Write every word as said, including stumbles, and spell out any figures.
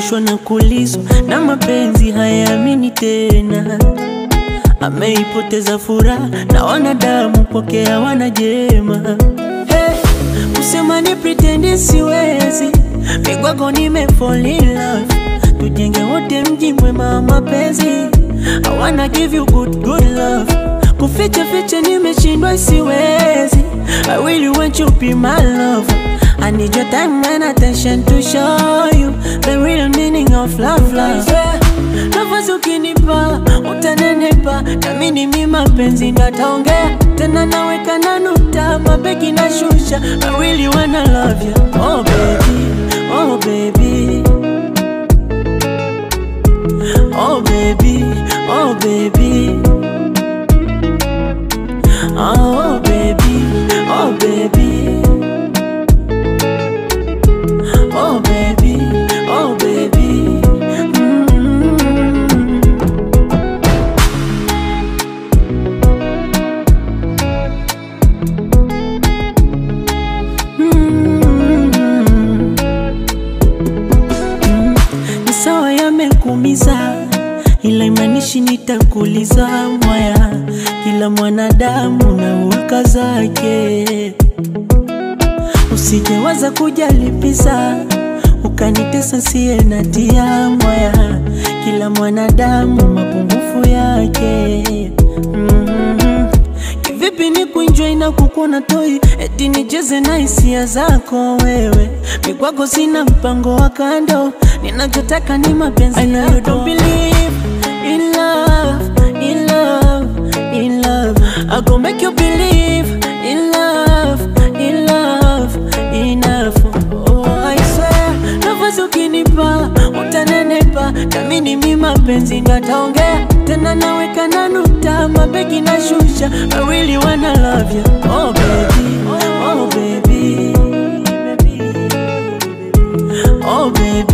Amechoshwa na kulizwa na mapenzi hayaamini tena. Ameipoteza furaha na wanadamu pokea wanajema. Hey, kusema ni pretend siwezi, migwago nime fall in love. Tujenge wote mji mwema wa mapenzi. I wanna give you good good love. Kuficha ficha nimeshindwa siwezi. I really want you to be my love. I need your time and attention to show you the real meaning of love, love. Yeah. Nafasi ukinipa, utanenepa, na mimi ni mapenzi nataongea. Tena naweka na nukta, mabegi na shusha. I really wanna love you. Oh baby, oh baby. Oh baby, oh baby. Oh baby, oh baby. Oh baby, oh baby. Mm-hmm. Mm-hmm. Ni sawa yamekuumiza, ila imanishi nitakuliza mwaya. Kila mwanadamu na hulka zake. Usijewaza kujalipisa, ukanitesa siye natia mwaya. Kila mwanadamu mapungufu yake. Mm-hmm. Kivipi ni kuenjoy na kukuona toi, eti nicheze na hisia zako wewe. Mikwako sina mpango wa kando, ninachotaka ni mapenzi. I know you don't believe in love, in love, in love. I gon' make you believe in love, in love, enough. Oh, I swear, nafasi ukinipa, utanenepa, na mimi ni mapenzi nataongea. Tena naweka na nukta, mabegi na shusha. I really wanna love you. Oh baby, oh baby. Oh baby.